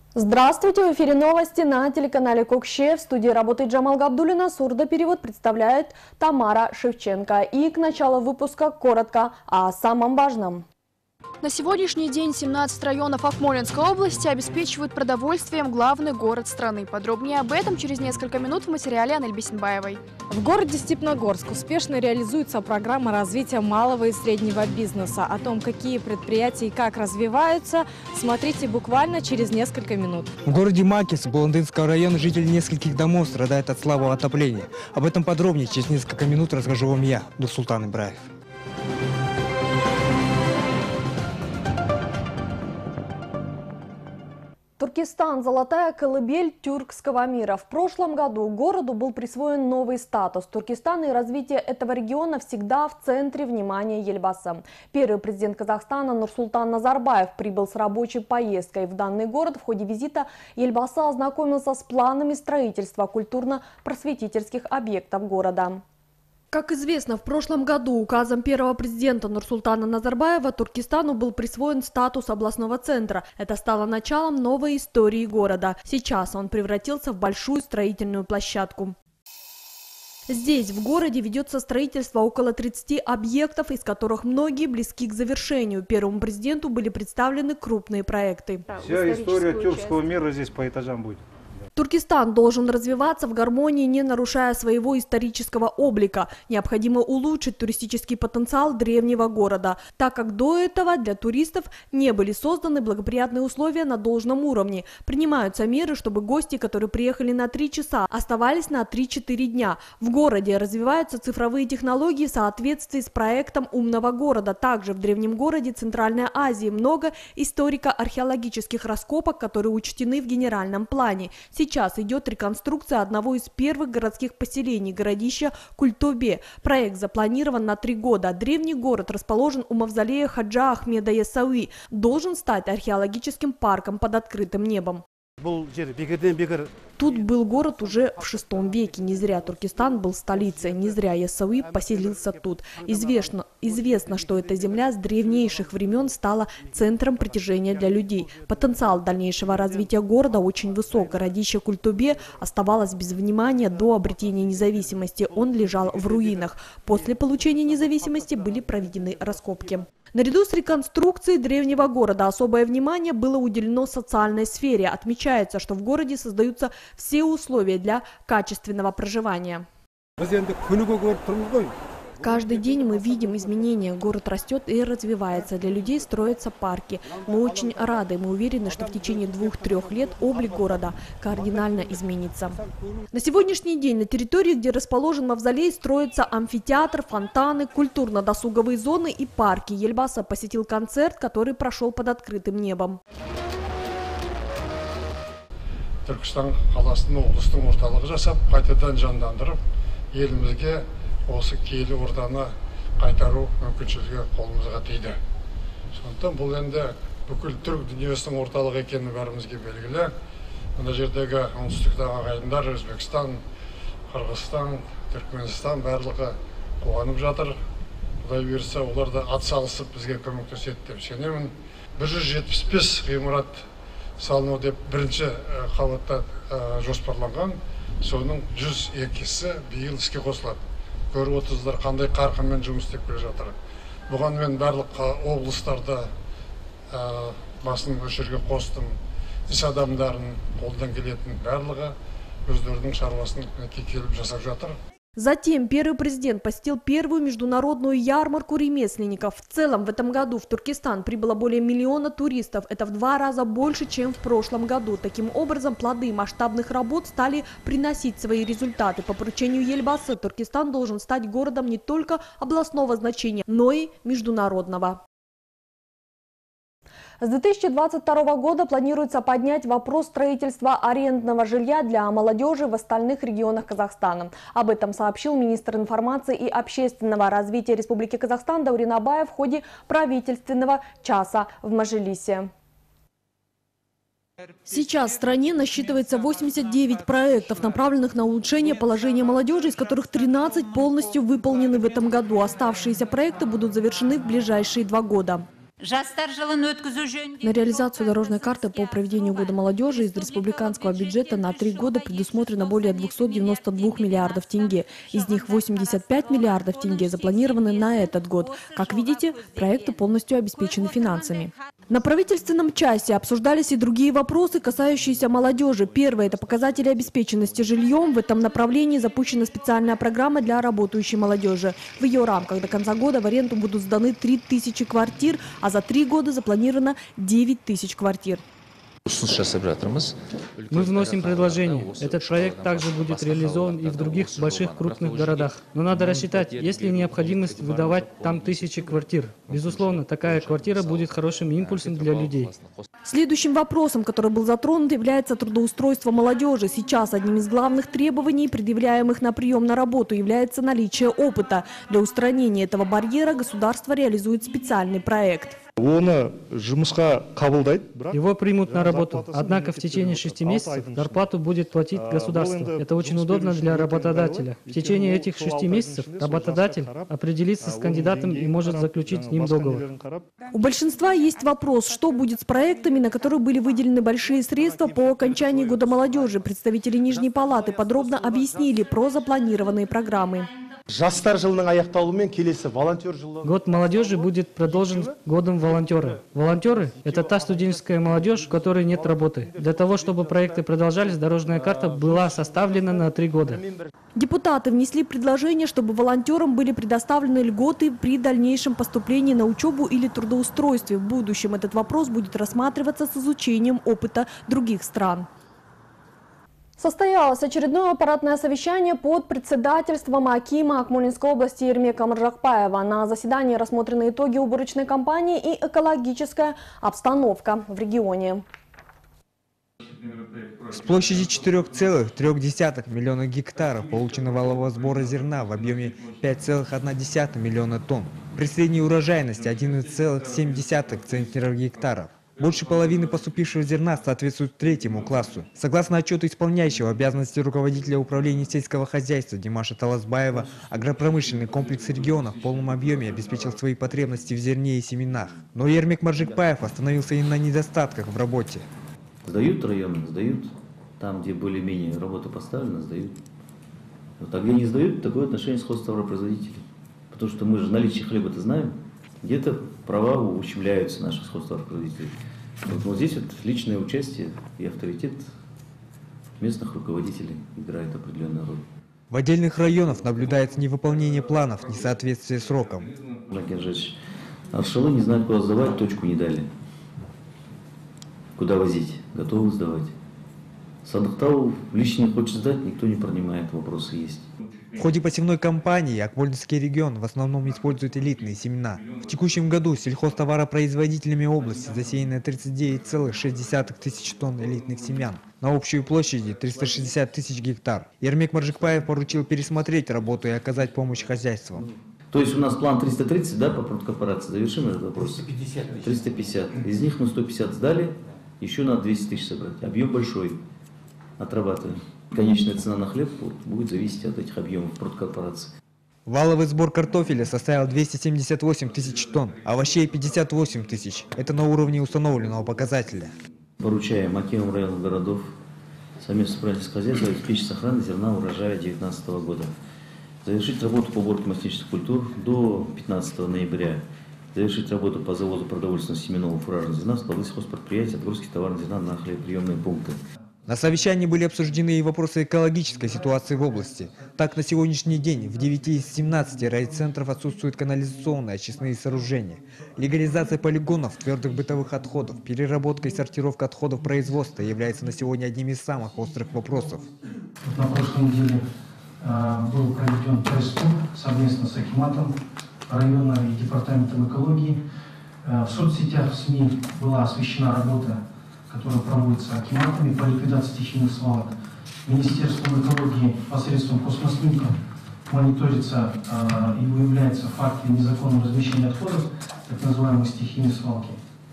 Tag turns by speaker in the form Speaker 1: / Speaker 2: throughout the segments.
Speaker 1: Здравствуйте! В эфире новости на телеканале Кокше. В студии работает Джамал Габдуллина. Сурдоперевод представляет Тамара Шевченко. И к началу выпуска коротко о самом важном.
Speaker 2: На сегодняшний день 17 районов Акмолинской области обеспечивают продовольствием главный город страны. Подробнее об этом через несколько минут в материале Анель Бесенбаевой.
Speaker 3: В городе Степногорск успешно реализуется программа развития малого и среднего бизнеса. О том, какие предприятия и как развиваются, смотрите буквально через несколько минут.
Speaker 4: В городе Макис, Буландынского района, жители нескольких домов страдают от слабого отопления. Об этом подробнее через несколько минут расскажу вам я, Нурсултан Ибраев.
Speaker 1: Туркестан – золотая колыбель тюркского мира. В прошлом году городу был присвоен новый статус. Туркестан и развитие этого региона всегда в центре внимания Ельбаса. Первый президент Казахстана Нурсултан Назарбаев прибыл с рабочей поездкой в данный город. В ходе визита Ельбаса ознакомился с планами строительства культурно-просветительских объектов города. Как известно, в прошлом году указом первого президента Нурсултана Назарбаева Туркестану был присвоен статус областного центра. Это стало началом новой истории города. Сейчас он превратился в большую строительную площадку. Здесь, в городе, ведется строительство около 30 объектов, из которых многие близки к завершению. Первому президенту были представлены крупные проекты.
Speaker 5: Вся история тюркского мира здесь по этажам будет.
Speaker 1: Туркестан должен развиваться в гармонии, не нарушая своего исторического облика. Необходимо улучшить туристический потенциал древнего города, так как до этого для туристов не были созданы благоприятные условия на должном уровне. Принимаются меры, чтобы гости, которые приехали на 3 часа, оставались на 3-4 дня. В городе развиваются цифровые технологии в соответствии с проектом умного города. Также в древнем городе Центральной Азии много историко-археологических раскопок, которые учтены в генеральном плане. Сейчас идет реконструкция одного из первых городских поселений, городища Культобе. Проект запланирован на 3 года. Древний город расположен у мавзолея Хаджа Ахмеда Яссауи. Должен стать археологическим парком под открытым небом. Тут был город уже в VI веке. Не зря Туркестан был столицей, не зря Яссауи поселился тут. Известно, что эта земля с древнейших времен стала центром притяжения для людей. Потенциал дальнейшего развития города очень высок. Городище Культобе оставалось без внимания до обретения независимости. Он лежал в руинах. После получения независимости были проведены раскопки. Наряду с реконструкцией древнего города особое внимание было уделено социальной сфере. Отмечается, что в городе создаются все условия для качественного проживания. Каждый день мы видим изменения. Город растет и развивается. Для людей строятся парки. Мы очень рады. Мы уверены, что в течение 2-3 лет облик города кардинально изменится. На сегодняшний день на территории, где расположен мавзолей, строится амфитеатр, фонтаны, культурно-досуговые зоны и парки. Ельбаса посетил концерт, который прошел под открытым небом.
Speaker 6: Түркістан қаласының облыстың орталығы жасап, қайтадан жандандырып, елімізге осы киелі орданы қайтару мүмкіншілігі қолымызға тиді. Сондықтан бұл енді бүкіл түрік дүниесінің орталығы екені бәрімізге белгілі. Мына жердегі оңтүстіктегі ағайындар Өзбекстан, Қырғызстан, Түркменстан барлығы қуанып жатыр. Құдай бұйырса, олар да атсалысып бізге көмектеседі деп сенемін. 175 ғимарат салыну деп бірінші қабатта жоспарланған. Соның 102-сі биыл іске қосылады. Көріп отырсыздар қандай қарқынмен жұмыс істеп келе жатыр. Бұған мен барлық облыстарда басын өшерге қостым. Іс адамдарын қолдан келетін барлығы өздерінің шаруасын келіп жасап жатыр.
Speaker 1: Затем первый президент посетил первую международную ярмарку ремесленников. В целом в этом году в Туркестан прибыло более 1 миллиона туристов. Это в 2 раза больше, чем в прошлом году. Таким образом, плоды масштабных работ стали приносить свои результаты. По поручению Ельбасы Туркестан должен стать городом не только областного значения, но и международного. С 2022 года планируется поднять вопрос строительства арендного жилья для молодежи в остальных регионах Казахстана. Об этом сообщил министр информации и общественного развития Республики Казахстан Даурен Абаев в ходе правительственного часа в Мажилисе. Сейчас в стране насчитывается 89 проектов, направленных на улучшение положения молодежи, из которых 13 полностью выполнены в этом году. Оставшиеся проекты будут завершены в ближайшие 2 года. На реализацию дорожной карты по проведению Года молодежи из республиканского бюджета на 3 года предусмотрено более 292 миллиардов тенге. Из них 85 миллиардов тенге запланированы на этот год. Как видите, проекты полностью обеспечены финансами. На правительственном часе обсуждались и другие вопросы, касающиеся молодежи. Первое – это показатели обеспеченности жильем. В этом направлении запущена специальная программа для работающей молодежи. В ее рамках до конца года в аренду будут сданы 3000 квартир, а за 3 года запланировано 9000 квартир.
Speaker 7: Мы вносим предложение. Этот проект также будет реализован и в других больших крупных городах. Но надо рассчитать, есть ли необходимость выдавать там 1000 квартир. Безусловно, такая квартира будет хорошим импульсом для людей.
Speaker 1: Следующим вопросом, который был затронут, является трудоустройство молодежи. Сейчас одним из главных требований, предъявляемых на прием на работу, является наличие опыта. Для устранения этого барьера государство реализует специальный проект.
Speaker 7: Его примут на работу, однако в течение 6 месяцев зарплату будет платить государство. Это очень удобно для работодателя. В течение этих 6 месяцев работодатель определится с кандидатом и может заключить с ним договор.
Speaker 1: У большинства есть вопрос, что будет с проектами, на которые были выделены большие средства по окончании Года молодежи. Представители Нижней палаты подробно объяснили про запланированные программы.
Speaker 7: Год молодежи будет продолжен годом волонтера. Волонтеры – это та студенческая молодежь, у которой нет работы. Для того, чтобы проекты продолжались, дорожная карта была составлена на 3 года.
Speaker 1: Депутаты внесли предложение, чтобы волонтерам были предоставлены льготы при дальнейшем поступлении на учебу или трудоустройстве. В будущем этот вопрос будет рассматриваться с изучением опыта других стран. Состоялось очередное аппаратное совещание под председательством акима Акмолинской области Ермека Маржакпаева. На заседании рассмотрены итоги уборочной кампании и экологическая обстановка в регионе.
Speaker 4: С площади 4,3 миллиона гектаров получено валового сбора зерна в объеме 5,1 миллиона тонн. При средней урожайности 11,7 центнеров гектаров. Больше половины поступившего зерна соответствует 3-му классу. Согласно отчету исполняющего обязанности руководителя управления сельского хозяйства Димаша Таласбаева, агропромышленный комплекс региона в полном объеме обеспечил свои потребности в зерне и семенах. Но Ермек Маржакпаев остановился и на недостатках в работе.
Speaker 8: Сдают районы, сдают. Там, где более-менее работа поставлена, сдают. Вот, а где не сдают, такое отношение сходстоваропроизводителей. Потому что мы же наличие хлеба-то знаем. Где-то права ущемляются наших сходстоваропроизводителей. Вот здесь вот личное участие и авторитет местных руководителей играет определенную роль.
Speaker 4: В отдельных районах наблюдается невыполнение планов, несоответствие срокам.
Speaker 8: Аршалы не знают, куда сдавать, точку не дали. Куда возить? Готовы сдавать. Садыктау лично хочет сдать, никто не принимает, вопросы есть.
Speaker 4: В ходе посевной кампании Акмолинский регион в основном использует элитные семена. В текущем году сельхозтоваропроизводителями области засеяно 39,6 тысяч тонн элитных семян на общую площади 360 тысяч гектар. Ермек Маржакпаев поручил пересмотреть работу и оказать помощь хозяйствам.
Speaker 8: То есть у нас план 330, да, по продкорпорации, завершим этот вопрос? 350. Из них мы 150 сдали, еще надо 200 тысяч собрать. Объем большой. Отрабатываем. Конечная цена на хлеб будет зависеть от этих объемов продкорпорации.
Speaker 4: Валовый сбор картофеля составил 278 тысяч тонн, овощей 58 тысяч. Это на уровне установленного показателя.
Speaker 8: Поручаем акимам районных городов совместно с правительством хозяйства обеспечить сохранность зерна урожая 2019 года. Завершить работу по уборке масличных культур до 15 ноября. Завершить работу по заводу продовольственного семенного фуражного зерна в склады сельхозпредприятий, отгрузки товарного зерна на хлебоприемные пункты.
Speaker 4: На совещании были обсуждены и вопросы экологической ситуации в области. Так, на сегодняшний день в 9 из 17 райцентров отсутствуют канализационные очистные сооружения. Легализация полигонов твердых бытовых отходов, переработка и сортировка отходов производства является на сегодня одним из самых острых вопросов.
Speaker 9: На прошлой неделе был проведен пресс-тур совместно с акиматом района и департаментом экологии. В соцсетях, в СМИ была освещена работа, которая проводится акиматами по ликвидации стихийных свалок. Министерством экологии посредством Космослинка мониторится и выявляются факты незаконного размещения отходов, так называемые стихийные свалки.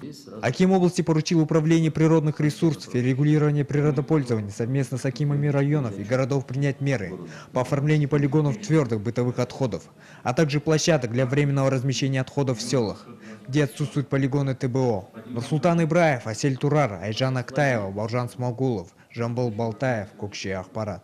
Speaker 4: Аким области поручил Управление природных ресурсов и регулирование природопользования совместно с акимами районов и городов принять меры по оформлению полигонов твердых бытовых отходов, а также площадок для временного размещения отходов в селах, где отсутствуют полигоны ТБО. Нурсултан Ибраев, Асель Турар, Айжан Актаева, Балжан Смогулов, Жамбыл Балтаев, Кукши Ахпарат.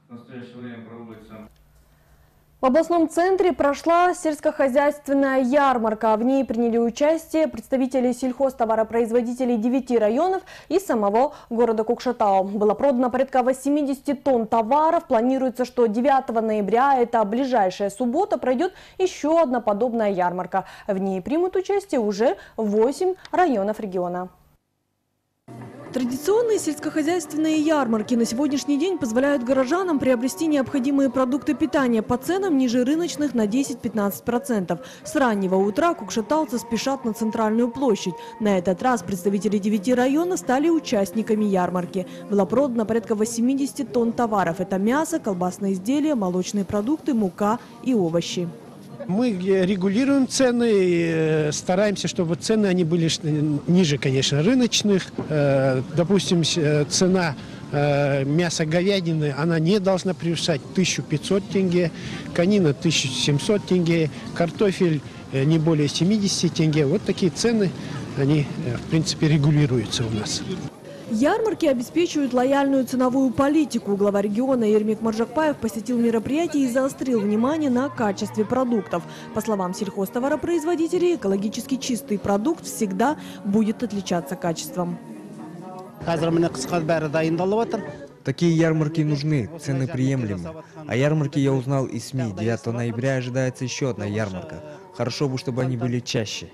Speaker 1: В областном центре прошла сельскохозяйственная ярмарка. В ней приняли участие представители сельхозтоваропроизводителей 9 районов и самого города Кокшетау. Было продано порядка 80 тонн товаров. Планируется, что 9 ноября, это ближайшая суббота, пройдет еще одна подобная ярмарка. В ней примут участие уже 8 районов региона. Традиционные сельскохозяйственные ярмарки на сегодняшний день позволяют горожанам приобрести необходимые продукты питания по ценам ниже рыночных на 10-15%. С раннего утра кокшетауцы спешат на центральную площадь. На этот раз представители 9 районов стали участниками ярмарки. Было продано порядка 80 тонн товаров. Это мясо, колбасные изделия, молочные продукты, мука и овощи.
Speaker 10: Мы регулируем цены и стараемся, чтобы цены они были ниже, конечно, рыночных. Допустим, цена мяса говядины, она не должна превышать 1500 тенге, конина 1700 тенге, картофель не более 70 тенге. Вот такие цены, они, в принципе, регулируются у нас.
Speaker 1: Ярмарки обеспечивают лояльную ценовую политику. Глава региона Ермек Маржакпаев посетил мероприятие и заострил внимание на качестве продуктов. По словам сельхозтоваропроизводителей, экологически чистый продукт всегда будет отличаться качеством.
Speaker 4: Такие ярмарки нужны, цены приемлемы. О ярмарке я узнал из СМИ. 9 ноября ожидается еще одна ярмарка. Хорошо бы, чтобы они были чаще.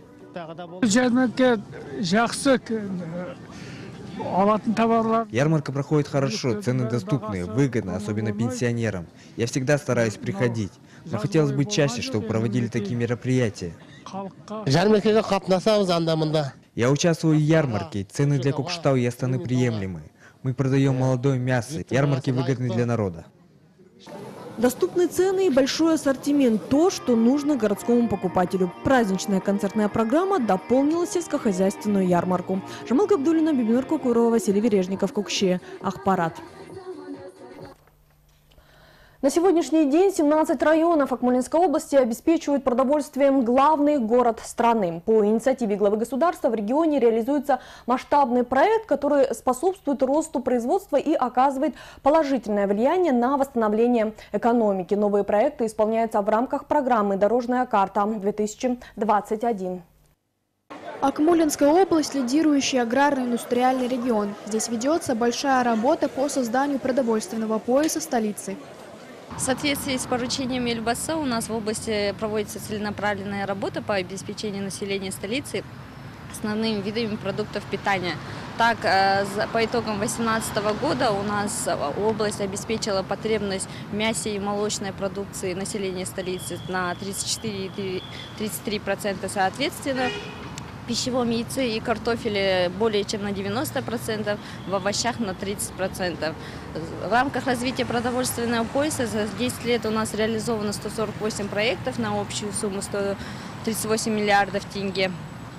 Speaker 4: Ярмарка проходит хорошо, цены доступные, выгодно, особенно пенсионерам. Я всегда стараюсь приходить, но хотелось бы чаще, чтобы проводили такие мероприятия. Я участвую в ярмарке, цены для Кокшетау и Астаны приемлемые. Мы продаем молодое мясо, ярмарки выгодны для народа. Доступные цены и большой ассортимент – то, что нужно городскому покупателю. Праздничная концертная программа дополнила сельскохозяйственную ярмарку. Жамал Габдуллина, Бибинур Кукурова, Василий Вережников, Кукше, Ахпарат. На сегодняшний день 17 районов Акмолинской области обеспечивают продовольствием главный город страны. По инициативе главы государства в регионе реализуется масштабный проект, который способствует росту производства и оказывает положительное влияние на восстановление экономики. Новые проекты исполняются в рамках программы «Дорожная карта-2021».
Speaker 2: Акмолинская область – лидирующий аграрно-индустриальный регион. Здесь ведется большая работа по созданию продовольственного пояса столицы.
Speaker 11: В соответствии с поручением Ельбаса у нас в области проводится целенаправленная работа по обеспечению населения столицы основными видами продуктов питания. Так, по итогам 2018 года у нас область обеспечила потребность в мясе и молочной продукции населения столицы на 34 и 33% соответственно. В пищевом яйце и картофеле более чем на 90%, в овощах на 30%. В рамках развития продовольственного пояса за 10 лет у нас реализовано 148 проектов на общую сумму 138 миллиардов тенге.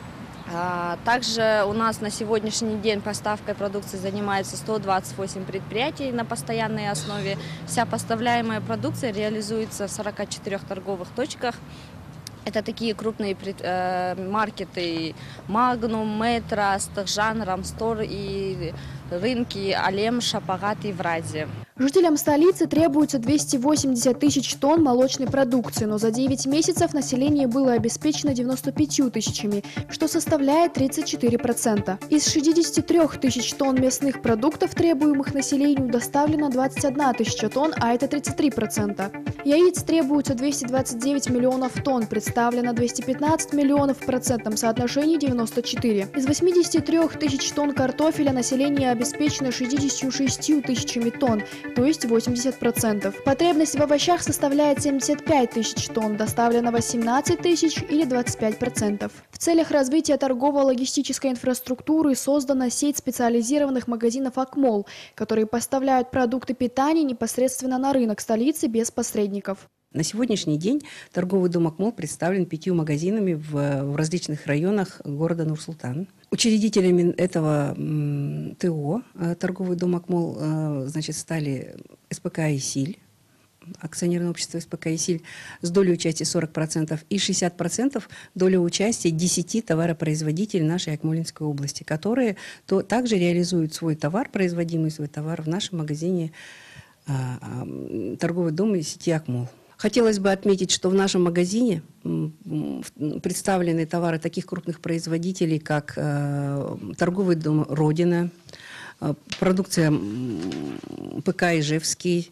Speaker 11: Также у нас на сегодняшний день поставкой продукции занимается 128 предприятий на постоянной основе. Вся поставляемая продукция реализуется в 44 торговых точках. Это такие крупные маркеты Магнум, Метро, Стахжан, Рамстор и рынки Алем, Шапагат и Вразе.
Speaker 2: Жителям столицы требуется 280 тысяч тонн молочной продукции, но за 9 месяцев население было обеспечено 95 тысячами, что составляет 34%. Из 63 тысяч тонн мясных продуктов, требуемых населению, доставлено 21 тысяча тонн, а это 33%. Яиц требуется 229 миллионов тонн, представлено 215 миллионов в процентном соотношении 94. Из 83 тысяч тонн картофеля население обеспечено 66 тысячами тонн, то есть 80%. Потребность в овощах составляет 75 тысяч тонн, доставлено 18 тысяч или 25%. В целях развития торгово-логистической инфраструктуры создана сеть специализированных магазинов «Акмол», которые поставляют продукты питания непосредственно на рынок столицы без посредников.
Speaker 12: На сегодняшний день торговый дом «Акмол» представлен 5 магазинами в различных районах города Нур-Султан. Учредителями этого ТО торговый дом «Акмол» стали СПК «Исиль», акционерное общество СПК «Исиль» с долей участия 40% и 60% доля участия 10 товаропроизводителей нашей Акмолинской области, которые также реализуют свой товар, производимый свой товар в нашем магазине торговый дом и сети «Акмол». Хотелось бы отметить, что в нашем магазине представлены товары таких крупных производителей, как торговый дом «Родина», продукция ПК «Ижевский»,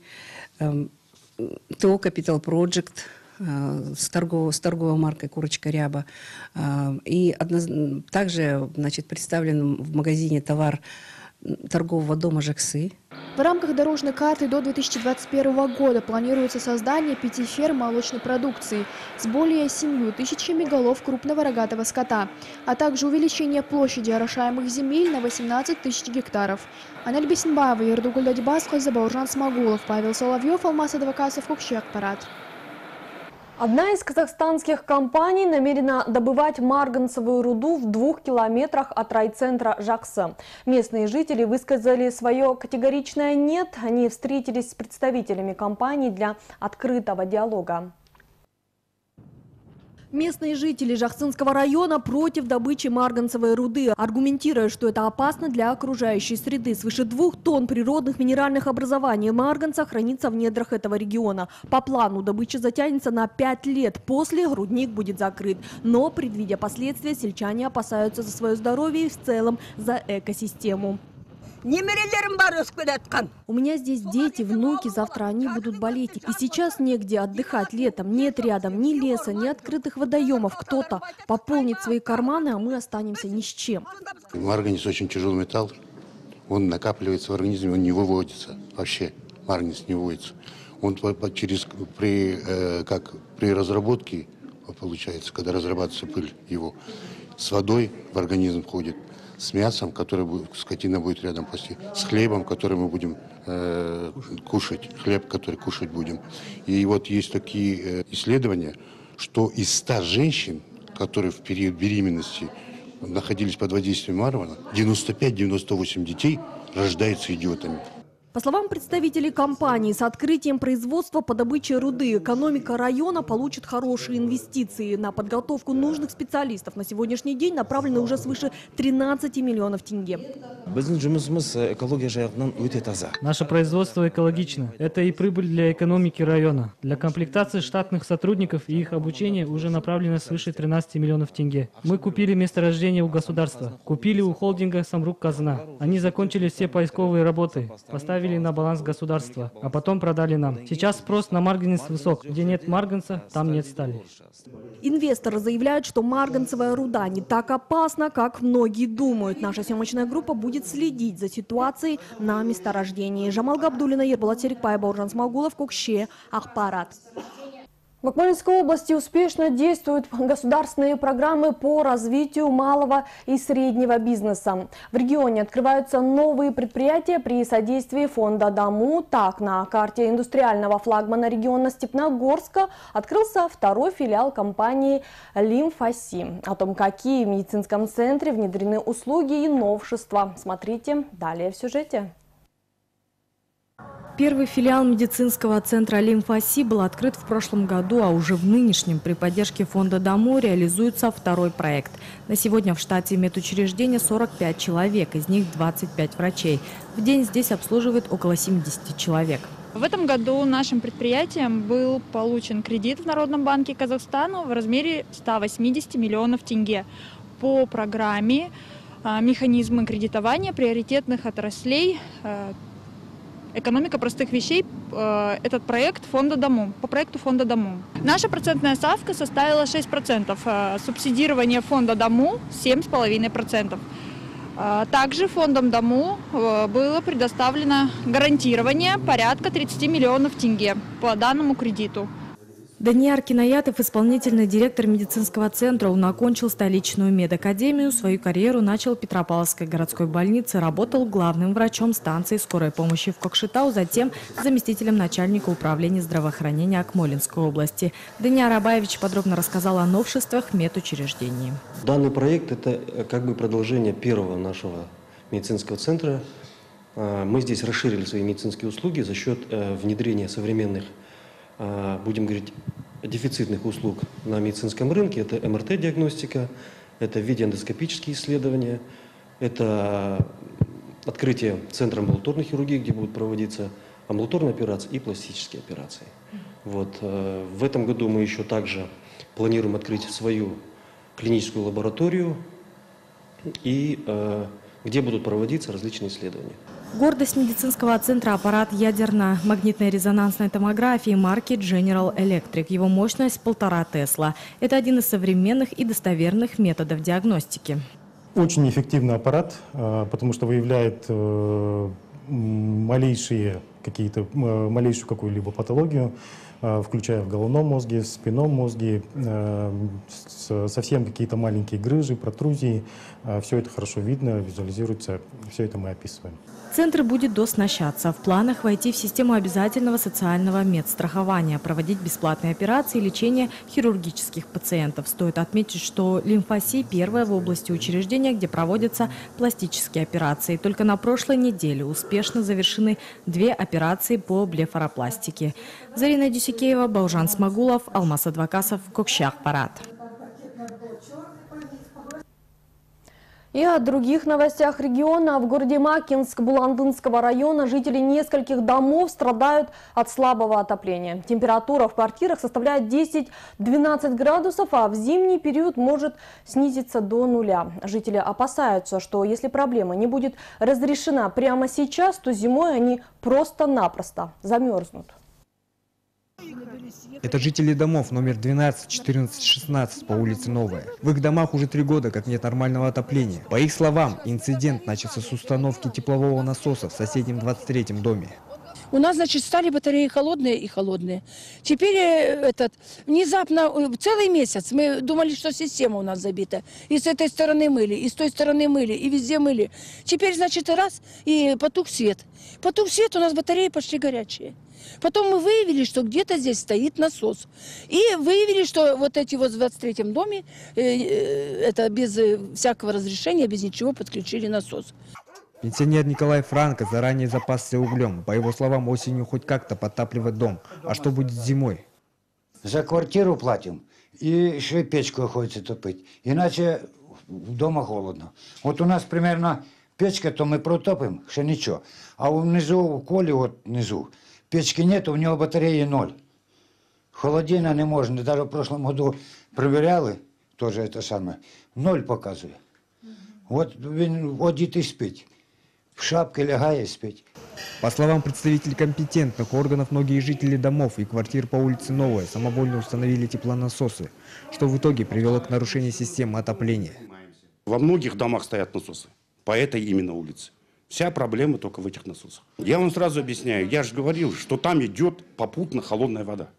Speaker 12: ТО «Капитал Проджект» с торговой маркой «Курочка Ряба». И также представлен в магазине товар торгового дома «Жаксы».
Speaker 2: В рамках дорожной карты до 2021 года планируется создание 5 ферм молочной продукции с более 7 тысячами голов крупного рогатого скота, а также увеличение площади орошаемых земель на 18 тысяч гектаров. Аналь Бесенбаева, Ердугуль Дадибасхой, Бауыржан Смагулов, Павел Соловьев, Алмаз Адвокасов, Кукши Акпарат.
Speaker 1: Одна из казахстанских компаний намерена добывать марганцевую руду в 2 километрах от райцентра Жаксы. Местные жители высказали свое категоричное «нет». Они встретились с представителями компании для открытого диалога. Местные жители Жаксынского района против добычи марганцевой руды, аргументируя, что это опасно для окружающей среды. Свыше 2 тонн природных минеральных образований марганца хранится в недрах этого региона. По плану добыча затянется на 5 лет. После рудник будет закрыт. Но, предвидя последствия, сельчане опасаются за свое здоровье и в целом за экосистему. У меня здесь дети, внуки, завтра они будут болеть. И сейчас негде отдыхать летом. Нет рядом ни леса, ни открытых водоемов. Кто-то пополнит свои карманы, а мы останемся ни с чем.
Speaker 13: Марганец очень тяжелый металл. Он накапливается в организме, он не выводится. Вообще марганец не выводится. Он при разработке, получается, когда разрабатывается пыль его, с водой в организм входит. С мясом, которое скотина будет рядом пасти, с хлебом, который мы будем кушать, хлеб, который кушать будем. И вот есть такие исследования, что из 100 женщин, которые в период беременности находились под воздействием марганца, 95-98 детей рождаются идиотами.
Speaker 1: По словам представителей компании, с открытием производства по добыче руды экономика района получит хорошие инвестиции. На подготовку нужных специалистов на сегодняшний день направлены уже свыше 13 миллионов тенге.
Speaker 7: Наше производство экологично. Это и прибыль для экономики района. Для комплектации штатных сотрудников и их обучения уже направлено свыше 13 миллионов тенге. Мы купили месторождение у государства. Купили у холдинга «Самрук Казна». Они закончили все поисковые работы, поставили на баланс государства, а потом продали нам. Сейчас спрос на марганец высок. Где нет марганца, там нет стали.
Speaker 1: Инвесторы заявляют, что марганцевая руда не так опасна, как многие думают. Наша съемочная группа будет следить за ситуацией на месторождении. Жамал Габдуллина, Ерболат Серикбай, Бауыржан Смагулов, Кукши Акпарат. В Акмолинской области успешно действуют государственные программы по развитию малого и среднего бизнеса. В регионе открываются новые предприятия при содействии фонда «Дому». Так, на карте индустриального флагмана региона Степногорска открылся 2-й филиал компании «Лимфаси». О том, какие в медицинском центре внедрены услуги и новшества, смотрите далее в сюжете.
Speaker 3: Первый филиал медицинского центра «Лимфаси» был открыт в прошлом году, а уже в нынешнем при поддержке фонда «Дому» реализуется 2-й проект. На сегодня в штате медучреждения 45 человек, из них 25 врачей. В день здесь обслуживает около 70 человек.
Speaker 14: В этом году нашим предприятием был получен кредит в Народном банке Казахстана в размере 180 миллионов тенге по программе «Механизмы кредитования приоритетных отраслей. Экономика простых вещей», этот проект фонда «Дому», по проекту фонда «Дому». Наша процентная ставка составила 6%, субсидирование фонда «Дому» 7,5%. Также фондом «Дому» было предоставлено гарантирование порядка 30 миллионов тенге по данному кредиту.
Speaker 3: Данияр Кинаятов, исполнительный директор медицинского центра. Он окончил столичную медакадемию. Свою карьеру начал в Петропавловской городской больнице. Работал главным врачом станции скорой помощи в Кокшетау, затем заместителем начальника управления здравоохранения Акмолинской области. Данияр Абаевич подробно рассказал о новшествах в медучреждении.
Speaker 15: Данный проект – это как бы продолжение первого нашего медицинского центра. Мы здесь расширили свои медицинские услуги за счет внедрения современных, будем говорить, дефицитных услуг на медицинском рынке. Это МРТ-диагностика, это видеоэндоскопические исследования, это открытие центра амбулаторной хирургии, где будут проводиться амбулаторные операции и пластические операции. Вот. В этом году мы еще также планируем открыть свою клиническую лабораторию, и где будут проводиться различные исследования.
Speaker 3: Гордость медицинского центра – аппарат ядерно-магнитной резонансной томографии марки General Electric. Его мощность 1,5 Тесла. Это один из современных и достоверных методов диагностики.
Speaker 16: Очень эффективный аппарат, потому что выявляет малейшую какую-либо патологию, включая в головном мозге, в спинном мозге, совсем какие-то маленькие грыжи, протрузии. Все это хорошо видно, визуализируется, все это мы описываем.
Speaker 3: Центр будет дооснащаться. В планах войти в систему обязательного социального медстрахования, проводить бесплатные операции и лечение хирургических пациентов. Стоит отметить, что Лимфоси – первое в области учреждения, где проводятся пластические операции. Только на прошлой неделе успешно завершены 2 операции по блефаропластике. Зарина Дюсикеева, Баужан Смагулов, Алмаз Адвакасов, Кокшах-Парат.
Speaker 1: И о других новостях региона. В городе Макинск Буландынского района жители нескольких домов страдают от слабого отопления. Температура в квартирах составляет 10-12 градусов, а в зимний период может снизиться до 0. Жители опасаются, что если проблема не будет разрешена прямо сейчас, то зимой они просто-напросто замерзнут.
Speaker 4: Это жители домов номер 12, 14, 16 по улице Новая. В их домах уже 3 года как нет нормального отопления. По их словам, инцидент начался с установки теплового насоса в соседнем 23-м доме.
Speaker 17: У нас, значит, стали батареи холодные и холодные. Теперь внезапно, целый месяц мы думали, что система у нас забита. И с этой стороны мыли, и с той стороны мыли, и везде мыли. Теперь, значит, раз, и потух свет. Потух свет, у нас батареи пошли горячие. Потом мы выявили, что где-то здесь стоит насос. И выявили, что вот эти вот в 23-м доме, это без всякого разрешения, без ничего подключили насос.
Speaker 4: Пенсионер Николай Франко заранее запасся углем. По его словам, осенью хоть как-то подтапливать дом. А что будет зимой?
Speaker 18: За квартиру платим, и еще печку приходится топить. Иначе дома холодно. Вот у нас примерно печка, то мы протопим, что ничего. А внизу, у Коли, вот внизу, печки нет, у него батареи 0. Холодильно не можно. Даже в прошлом году проверяли, тоже это самое, 0 показывает. Вот он ходит и спит. В шапке лягая спить.
Speaker 4: По словам представителей компетентных органов, многие жители домов и квартир по улице Новая самовольно установили теплонасосы, что в итоге привело к нарушению системы отопления.
Speaker 19: Во многих домах стоят насосы, по этой именно улице. Вся проблема только в этих насосах. Я вам сразу объясняю, я же говорил, что там идет попутно холодная вода.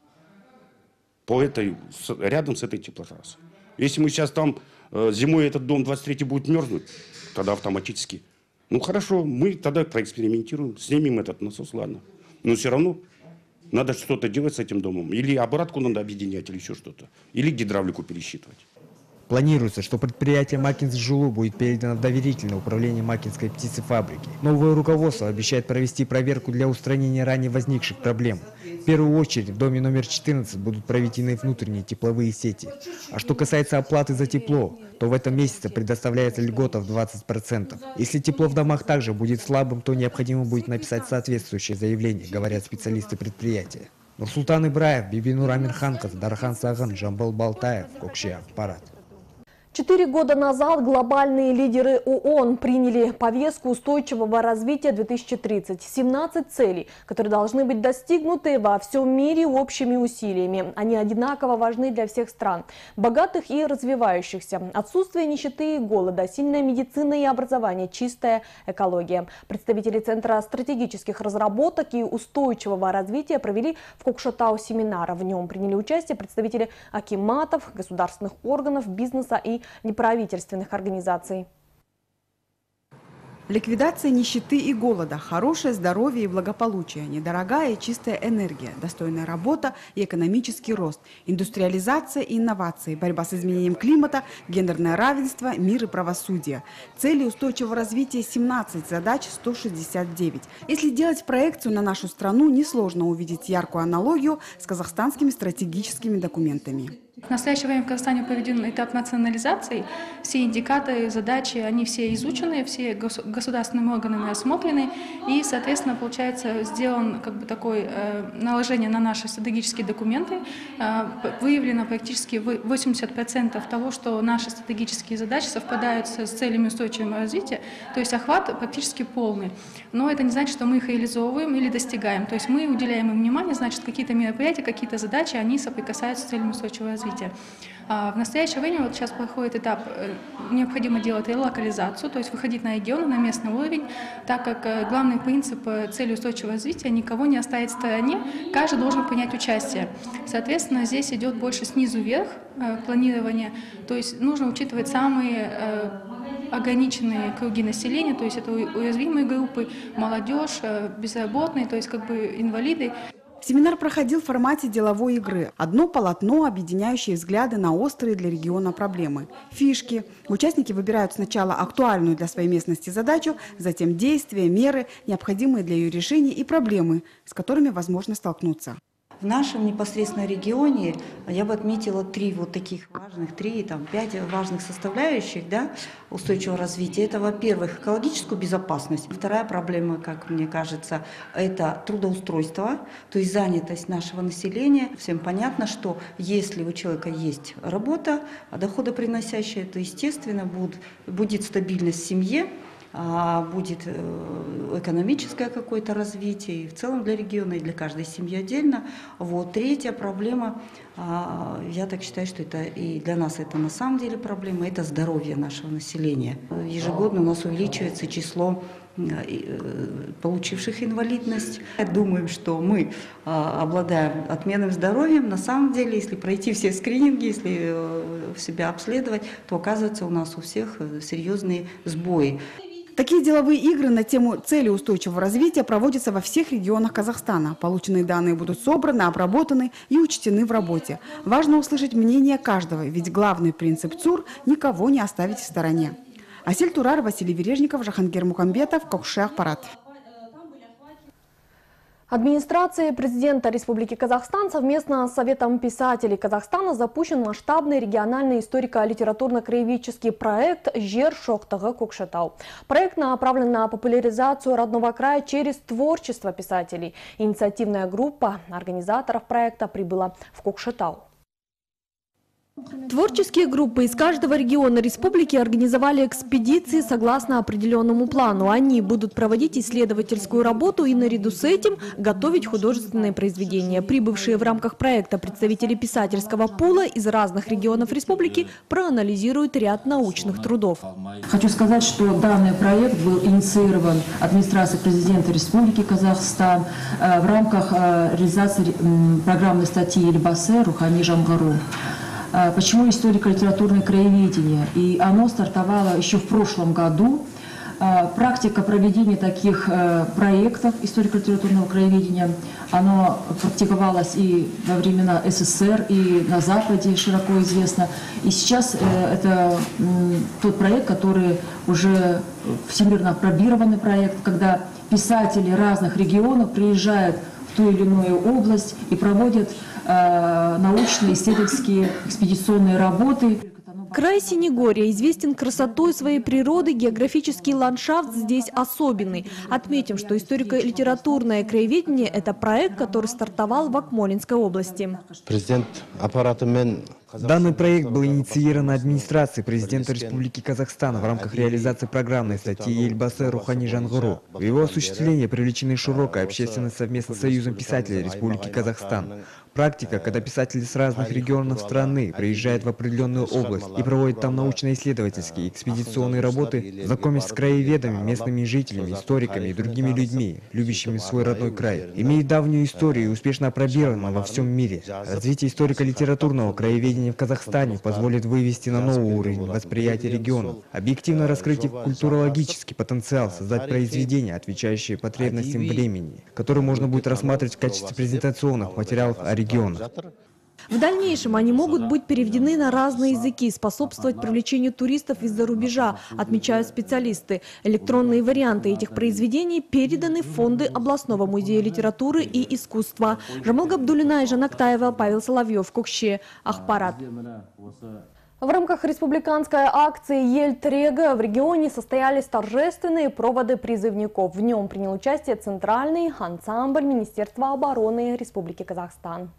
Speaker 19: Рядом с этой теплотрассой. Если мы сейчас там зимой этот дом 23 будет мерзнуть, тогда автоматически. Ну хорошо, мы тогда проэкспериментируем, снимем этот насос, ладно. Но все равно надо что-то делать с этим домом. Или обратку надо объединять, или еще что-то. Или гидравлику пересчитывать.
Speaker 4: Планируется, что предприятие Макинск-Жилу будет передано в доверительное управление Макинской птицефабрики. Новое руководство обещает провести проверку для устранения ранее возникших проблем. В первую очередь в доме номер 14 будут проведены внутренние тепловые сети. А что касается оплаты за тепло, то в этом месяце предоставляется льгота в 20%. Если тепло в домах также будет слабым, то необходимо будет написать соответствующее заявление, говорят специалисты предприятия. Нурсултан Ибраев, Бибинур Амирханков, Дархан Саган, Жамбал Балтаев, Кокшах-Парат.
Speaker 1: 4 года назад глобальные лидеры ООН приняли повестку устойчивого развития 2030. 17 целей, которые должны быть достигнуты во всем мире общими усилиями. Они одинаково важны для всех стран, богатых и развивающихся. Отсутствие нищеты и голода, сильная медицина и образование, чистая экология. Представители Центра стратегических разработок и устойчивого развития провели в Кокшетау семинар. В нем приняли участие представители акиматов, государственных органов, бизнеса и неправительственных организаций.
Speaker 20: Ликвидация нищеты и голода, хорошее здоровье и благополучие, недорогая и чистая энергия, достойная работа и экономический рост, индустриализация и инновации, борьба с изменением климата, гендерное равенство, мир и правосудие. Цели устойчивого развития 17, задач 169. Если делать проекцию на нашу страну, несложно увидеть яркую аналогию с казахстанскими стратегическими документами.
Speaker 21: В настоящее время в Казахстане проведен этап национализации. Все индикаторы, задачи, они все изучены, все государственными органами осмотрены. И, соответственно, получается, сделан такое наложение на наши стратегические документы. Выявлено практически 80% того, что наши стратегические задачи совпадают с целями устойчивого развития. То есть охват практически полный. Но это не значит, что мы их реализовываем или достигаем. То есть мы уделяем им внимание, значит, какие-то мероприятия, какие-то задачи, они соприкасаются с целями устойчивого развития. В настоящее время вот сейчас проходит этап, необходимо делать релокализацию, то есть выходить на регионы, на местный уровень, так как главный принцип цели устойчивого развития — никого не оставить в стороне, каждый должен принять участие. Соответственно, здесь идет больше снизу вверх планирование, то есть нужно учитывать самые ограниченные круги населения, то есть это уязвимые группы, молодежь, безработные, то есть инвалиды.
Speaker 20: Семинар проходил в формате деловой игры. Одно полотно, объединяющее взгляды на острые для региона проблемы. Фишки. Участники выбирают сначала актуальную для своей местности задачу, затем действия, меры, необходимые для ее решения, и проблемы, с которыми возможно столкнуться.
Speaker 22: В нашем непосредственно регионе я бы отметила 5 важных составляющих устойчивого развития. Это, во-первых, экологическую безопасность. Вторая проблема, как мне кажется, это трудоустройство, то есть занятость нашего населения. Всем понятно, что если у человека есть работа, доходоприносящая, то, естественно, будет стабильность в семье, будет экономическое какое-то развитие, и в целом для региона, и для каждой семьи отдельно. Третья проблема, я так считаю, что это и для нас это на самом деле проблема, это здоровье нашего населения. Ежегодно у нас увеличивается число получивших инвалидность. Думаем, что мы обладаем отменным здоровьем. На самом деле, если пройти все скрининги, если себя обследовать, то оказывается у нас у всех серьезные сбои.
Speaker 20: Такие деловые игры на тему цели устойчивого развития проводятся во всех регионах Казахстана. Полученные данные будут собраны, обработаны и учтены в работе. Важно услышать мнение каждого, ведь главный принцип ЦУР – никого не оставить в стороне. Асель Турар, Василий Вережников, Жахангер Мукамбетов, Кокшетау.
Speaker 1: Администрацией президента Республики Казахстан совместно с Советом писателей Казахстана запущен масштабный региональный историко-литературно-краеведческий проект «Жер Шохтага Кокшетау». Проект направлен на популяризацию родного края через творчество писателей. Инициативная группа организаторов проекта прибыла в Кокшетау. Творческие группы из каждого региона республики организовали экспедиции согласно определенному плану. Они будут проводить исследовательскую работу и наряду с этим готовить художественные произведения. Прибывшие в рамках проекта представители писательского пула из разных регионов республики проанализируют ряд научных трудов.
Speaker 23: Хочу сказать, что данный проект был инициирован администрацией президента Республики Казахстан в рамках реализации программной статьи Елбасы «Рухани Жангару». Почему историко-литературное краеведение? И оно стартовало еще в прошлом году. Практика проведения таких проектов историко-литературного краеведения, оно практиковалось и во времена СССР, и на Западе широко известно. И сейчас это тот проект, который уже всемирно апробированный проект, когда писатели разных регионов приезжают в ту или иную область и проводят научные, исследовательские, экспедиционные работы.
Speaker 1: Край Синегорья известен красотой своей природы, географический ландшафт здесь особенный. Отметим, что историко-литературное краеведение – это проект, который стартовал в Акмолинской области.
Speaker 24: Президент аппаратымен
Speaker 4: Данный проект был инициирован администрацией президента Республики Казахстан в рамках реализации программной статьи Елбасы «Рухани жаңғыру». В его осуществлении привлечены широкая общественность совместно с Союзом писателей Республики Казахстан. Практика, когда писатели с разных регионов страны приезжают в определенную область и проводят там научно-исследовательские и экспедиционные работы, знакомясь с краеведами, местными жителями, историками и другими людьми, любящими свой родной край, имеет давнюю историю и успешно опробирована во всем мире. Развитие историко-литературного краеведения в Казахстане позволит вывести на новый уровень восприятия регионов, объективно раскрыть их культурологический потенциал, создать произведения, отвечающие потребностям времени, которые можно будет рассматривать в качестве презентационных материалов о регионах.
Speaker 1: В дальнейшем они могут быть переведены на разные языки, способствовать привлечению туристов из-за рубежа, отмечают специалисты. Электронные варианты этих произведений переданы в фонды областного музея литературы и искусства. Жамал Габдуллина и Жанна Актаева, Павел Соловьев, Кокше, Ахпарат. В рамках республиканской акции «Ель-Трега» в регионе состоялись торжественные проводы призывников. В нем принял участие Центральный ансамбль Министерства обороны Республики Казахстан.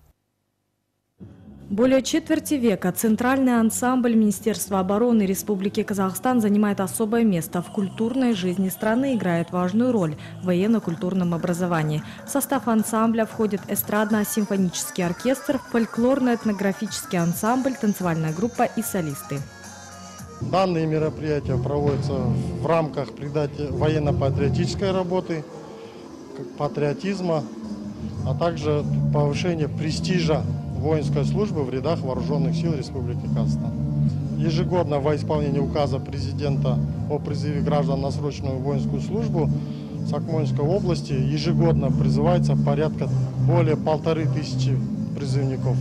Speaker 3: Более четверти века Центральный ансамбль Министерства обороны Республики Казахстан занимает особое место в культурной жизни страны, играет важную роль в военно-культурном образовании. В состав ансамбля входит эстрадно-симфонический оркестр, фольклорно-этнографический ансамбль, танцевальная группа и солисты.
Speaker 5: Данные мероприятия проводятся в рамках военно-патриотической работы, патриотизма, а также повышения престижа воинской службы в рядах вооруженных сил Республики Казахстан. Ежегодно во исполнение указа президента о призыве граждан на срочную воинскую службу в Акмолинской области ежегодно призывается порядка более 1500 призывников.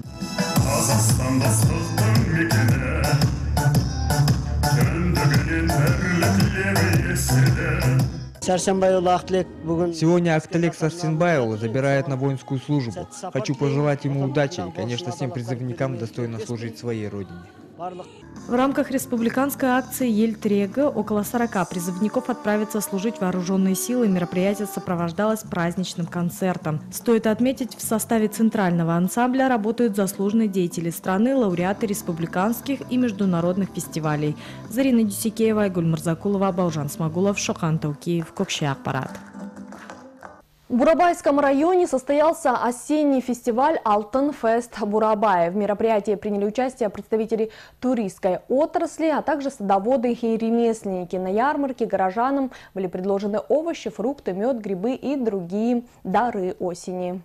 Speaker 4: Сегодня Акталек Сарсенбайұлы забирает на воинскую службу. Хочу пожелать ему удачи и, конечно, всем призывникам достойно служить своей родине.
Speaker 3: В рамках республиканской акции «Ель-Трега» около 40 призывников отправятся служить в вооруженные силы. Мероприятие сопровождалось праздничным концертом. Стоит отметить, в составе центрального ансамбля работают заслуженные деятели страны, лауреаты республиканских и международных фестивалей. Зарина Дюсекеева, Айгуль Мырзакулова, Балжан Смагулов, Шохан Таукеев, Кокше, Ахпарат.
Speaker 1: В Бурабайском районе состоялся осенний фестиваль «Алтын Фест Бурабай». В мероприятии приняли участие представители туристской отрасли, а также садоводы и ремесленники. На ярмарке горожанам были предложены овощи, фрукты, мед, грибы и другие дары осени.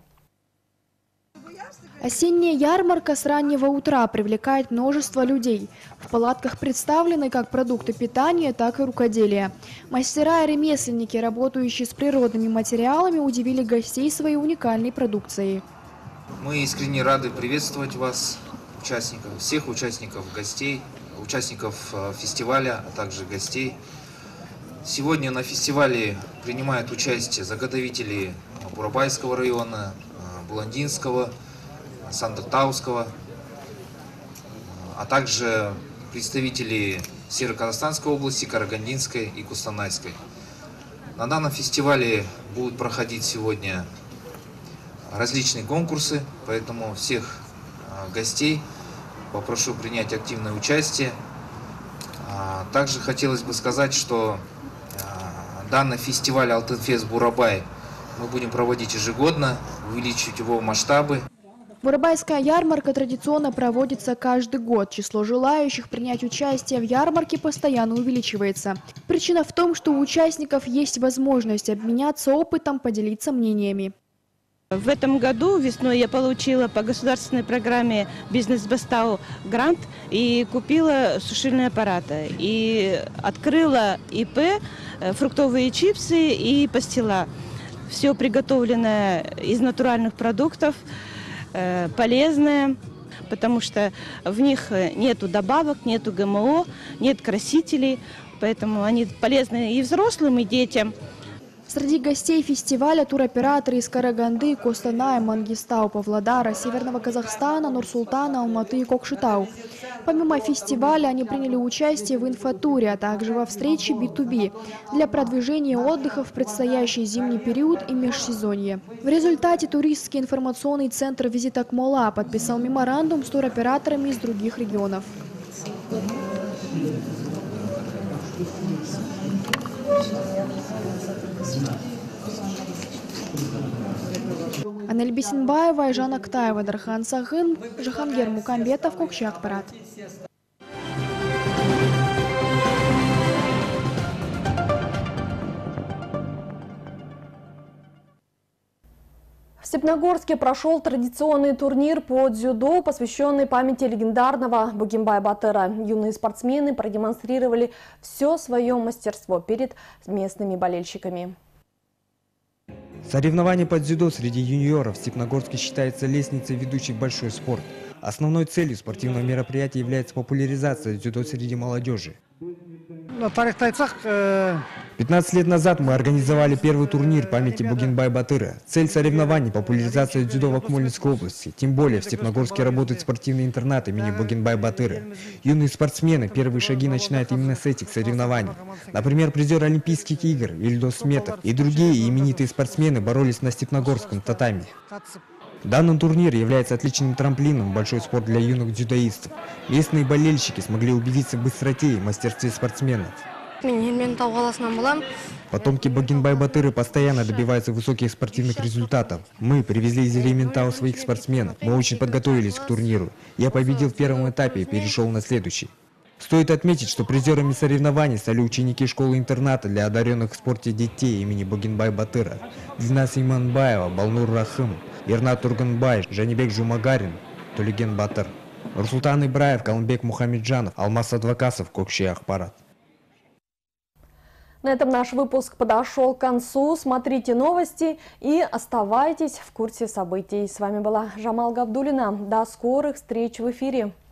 Speaker 2: Осенняя ярмарка с раннего утра привлекает множество людей. В палатках представлены как продукты питания, так и рукоделия. Мастера и ремесленники, работающие с природными материалами, удивили гостей своей уникальной продукцией.
Speaker 6: Мы искренне рады приветствовать вас, всех участников, гостей, участников фестиваля, а также гостей. Сегодня на фестивале принимают участие заготовители Бурабайского района, Буландинского, Сандықтауского, а также представители Северо-Казахстанской области, Карагандинской и Кустанайской. На данном фестивале будут проходить сегодня различные конкурсы, поэтому всех гостей попрошу принять активное участие. Также хотелось бы сказать, что данный фестиваль «Алтын Фест Бурабай» мы будем проводить ежегодно, увеличивать его масштабы.
Speaker 2: Бурабайская ярмарка традиционно проводится каждый год. Число желающих принять участие в ярмарке постоянно увеличивается. Причина в том, что у участников есть возможность обменяться опытом, поделиться мнениями.
Speaker 8: В этом году весной я получила по государственной программе «Бизнес-Бастау» грант и купила сушильные аппараты. И открыла ИП, фруктовые чипсы и пастила. Все приготовленное из натуральных продуктов, полезное, потому что в них нету добавок, нету ГМО, нет красителей, поэтому они полезны и взрослым, и детям.
Speaker 2: Среди гостей фестиваля туроператоры из Караганды, Костаная, Мангистау, Павлодара, Северного Казахстана, Нур-Султана, Алматы и Кокшетау. Помимо фестиваля они приняли участие в инфотуре, а также во встрече B2B для продвижения отдыха в предстоящий зимний период и межсезонье. В результате туристский информационный центр «Визит Акмола» подписал меморандум с туроператорами из других регионов. Анель Бесенбаева, Айжан Актаева, Дархан Сахын, Жахангер Мукамбетов, Кокшиакпарат.
Speaker 1: В Степногорске прошел традиционный турнир по дзюдо, посвященный памяти легендарного Бугимбая Батыра. Юные спортсмены продемонстрировали все свое мастерство перед местными болельщиками.
Speaker 4: Соревнования по дзюдо среди юниоров в Степногорске считается лестницей, ведущей в большой спорт. Основной целью спортивного мероприятия является популяризация дзюдо среди молодежи. 15 лет назад мы организовали первый турнир памяти Бугимбая Батыра. Цель соревнований – популяризация дзюдо в Акмолинской области. Тем более в Степногорске работает спортивный интернат имени Бугимбая Батыра. Юные спортсмены первые шаги начинают именно с этих соревнований. Например, призер Олимпийских игр Ильдос Сметов и другие именитые спортсмены боролись на степногорском татами. Данный турнир является отличным трамплином в большой спорт для юных дзюдоистов. Местные болельщики смогли убедиться в быстроте и мастерстве спортсменов. Потомки Бугимбая Батыры постоянно добиваются высоких спортивных результатов. Мы привезли из Ерейментау своих спортсменов. Мы очень подготовились к турниру. Я победил в первом этапе и перешел на следующий. Стоит отметить, что призерами соревнований стали ученики школы-интерната для одаренных в спорте детей имени Бугимбая Батыра. Динас Иманбаева, Балнур Рахым, Ернат Турганбай, Жанибек Жумагарин, Тулиген Батыр. Нурсултан Ибраев, Калымбек Мухамеджанов, Алмаз Адвакасов, Кокшиакпарат.
Speaker 1: На этом наш выпуск подошел к концу. Смотрите новости и оставайтесь в курсе событий. С вами была Жамал Габдуллина. До скорых встреч в эфире.